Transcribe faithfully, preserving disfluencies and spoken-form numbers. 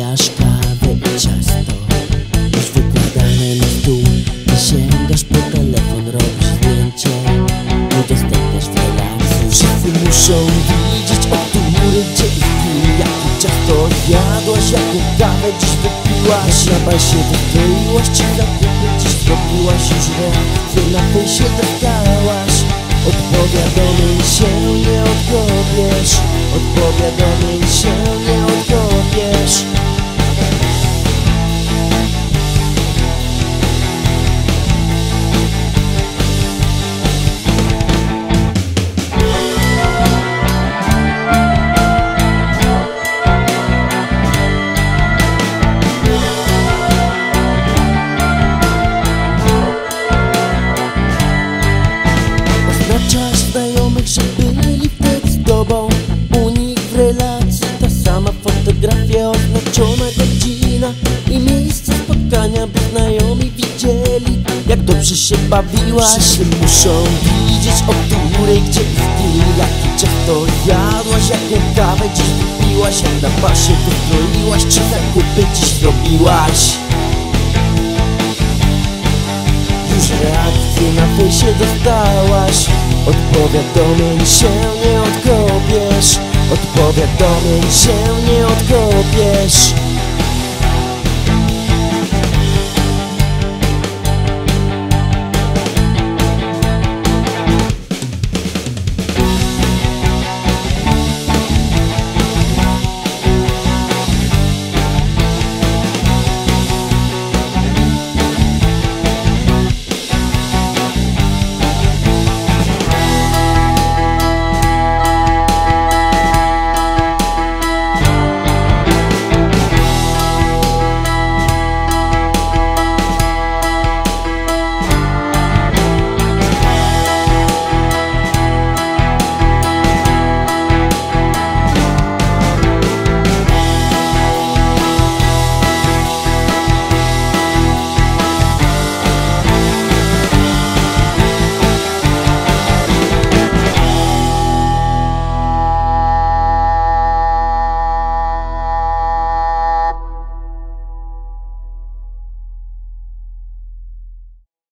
wypijasz kawę i ciasto już wykładane na stół. Ty sięgasz po telefon, robisz zdjęcie, udostępniasz w relacju. Wszyscy muszą widzieć, o który dzień i jakie ciasto jadłaś, jaką kawę dziś wypiłaś. Na basie wykleiłaś, czy zakupy dziś zrobiłaś, już reakcję na fejsie dostałaś. Od powiadomień się nie odkopiesz, od powiadomień się nie odkopiesz. Oznaczasz znajomych, że byli wtedy z tobą, u nich w relacji ta sama fotografia, oznaczona godzina i miejsce spotkania, by znajomi widzieli, jak dobrze się bawiłaś. Wszyscy muszą widzieć, o której, gdzie i z kim, jakie ciasto jadłaś, jaką kawę dziś wypiłaś, jak na pasie wykroiłaś, czy zakupy dziś zrobiłaś. Już reakcję na fejsie dostałaś, od powiadomień się nie odkopiesz, od powiadomień się nie odkopiesz.